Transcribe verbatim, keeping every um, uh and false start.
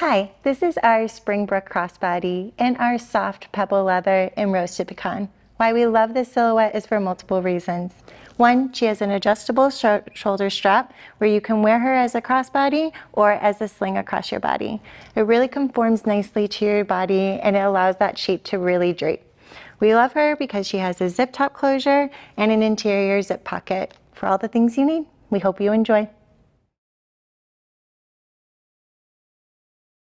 Hi, this is our Springbrook Crossbody in our soft pebble leather and roasted pecan. Why we love this silhouette is for multiple reasons. One, she has an adjustable sh shoulder strap where you can wear her as a crossbody or as a sling across your body. It really conforms nicely to your body and it allows that shape to really drape. We love her because she has a zip top closure and an interior zip pocket. For all the things you need, we hope you enjoy.